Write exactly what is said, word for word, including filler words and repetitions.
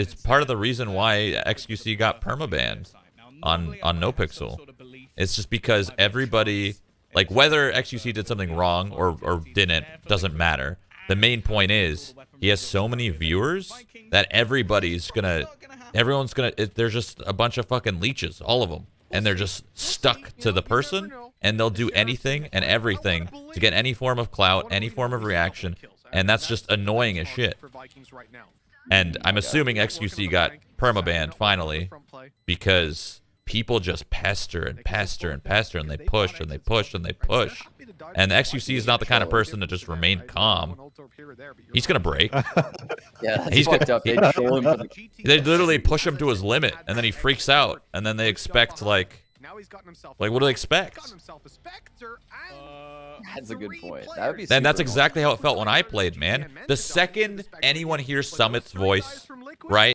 it's part of the reason why X Q C got permabanned on on NoPixel. It's just because everybody, like, whether X Q C did something wrong or or didn't doesn't matter. The main point is he has so many viewers that everybody's gonna, everyone's gonna. It, they're just a bunch of fucking leeches, all of them, and they're just stuck to the person, and they'll do anything and everything to get any form of clout, any form of reaction, and that's just annoying as shit. And I'm assuming X Q C got permabanned finally because people just pester and pester and pester, and they push and they push and they push. And the X Q C is not the kind of person to just remain calm. He's gonna break. Yeah, he's fucked gonna, up. They troll him for the... They literally push him to his limit, and then he freaks out, and then they expect like, like what do they expect? That's a good point. That would be. Then that's super exactly how it felt when I played, man. The second anyone hears Summit's voice, right?